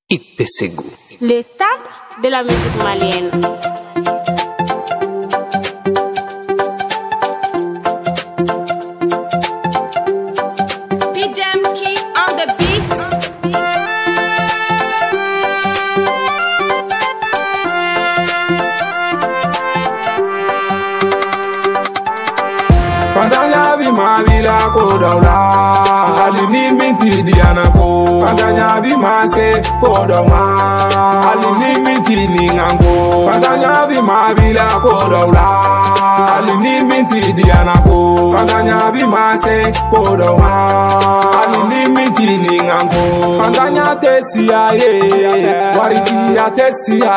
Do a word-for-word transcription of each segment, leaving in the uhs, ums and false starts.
Ipesegu. Les sables de la musique malienne. P-Dem-Key on the beat. Fantanya bi ma bila ko dawla ali ni minti diana ko Fantanya bi ma se ko dawma ali ni minti ni ngango Fantanya bi ma bila ko dawla ali ni minti diana ko Fantanya bi ma se ko dawma ali ni minti ni ngango Fantanya te siaye wariti ya te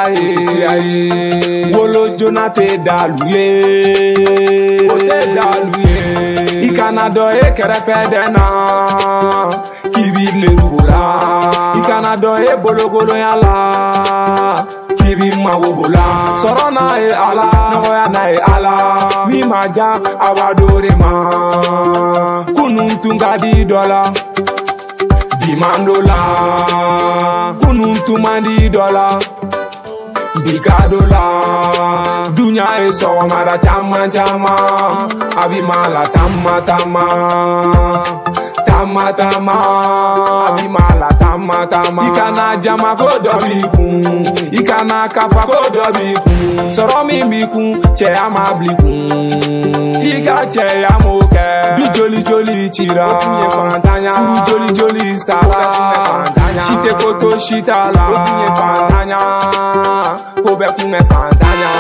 siaye wolo jonate daluye o te daluye Ikana do e kerefe dena Kibi le bola Ikana do e bologolo yala Kibi mawobola Sorona e ala Noya na e ala Mi maja awadore ma Kunun tunga di dola Dimandola Kunun tumandi dola Bikadola Dunya e so mara chama chama Abimala tama tama Tama tama Abimala tama tama Ikana jama ko dobikun Ikana kapa ko dobikun Soro mi bikun Che ama blikun Ika che amoke Du joli joli chira Otunye fantanya Furu joli joli sala Shite koto shitala Otunye fantanya Kobe kume fantanya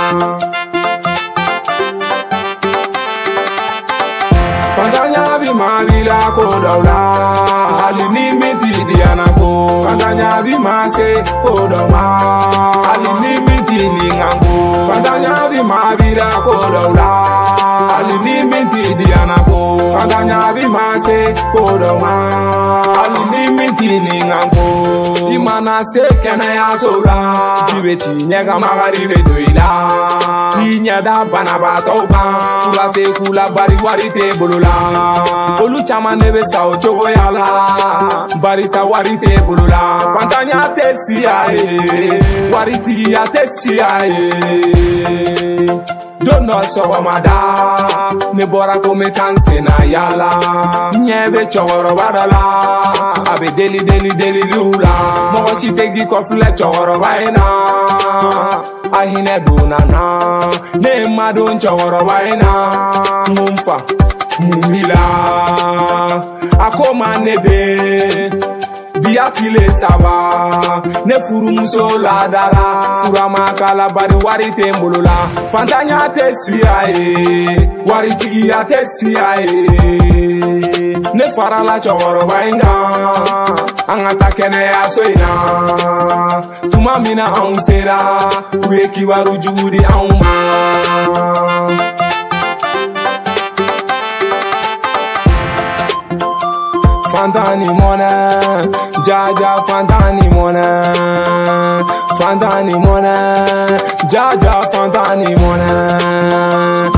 Fantanya bi ma bila ko dawla Ali ni minti diana ko Fantanya bi ma se ko dawma Ali ni minti ni ngango Fantanya bi ma bila ko dawla Ali ni minti diana ko Fantanya bi ma se ko dawma Ali ni minti ni ngango Imana se kena ya sola Tibeti nyega magari ve doila Tinya da bana ba toba Fula te kula bari wari te bolola Olu chama nebe sao chogo yala Bari sa wari te bolola Fantanya te siaye Wari ti ya te siaye Dono soba mada Ne bora kome kanse na yala Nyebe chogoro badala Abe deli deli deli lula Mogo chitegi kofle chogoro baina Ahine dunana Ne madun chogoro baina Mumfa Mumila Akoma nebe Biya kile saba Ne furu muso la dala Fura makala bari wari te mbolola Fantanya te siaye Wari tiya te siaye Ne fara la chogoro bainga Angata kene asoina Tuma mina aungsera Uwe kibaru jugudi auma Fantani mona, Jaja Fantani mona, Fantani mona, Jaja Fantani mona,